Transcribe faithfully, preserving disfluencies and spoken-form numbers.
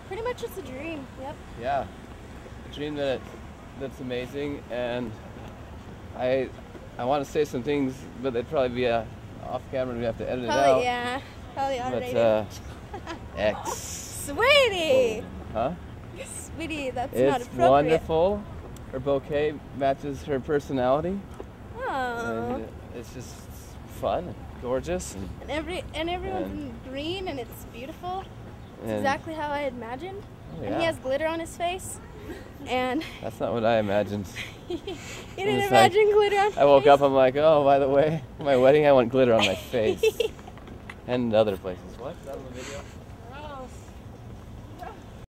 Pretty much it's a dream. Yep. Yeah, a dream that that's amazing, and I I want to say some things, but they'd probably be uh, off camera and we have to edit it Probably, out. yeah. Probably R-rated. But uh, X. Sweetie! Huh? Sweetie, that's not It's appropriate. wonderful. Her bouquet matches her personality, Oh. and it's just fun and gorgeous, and, And every and everyone's and- in green and it's beautiful. It's and exactly how I imagined. oh, And he yeah. has glitter on his face. And That's not what I imagined. you didn't It's like- imagine glitter on I woke his up, I'm like, oh, by the way, my wedding, I want glitter on my face. And other places. What? Is that on the video?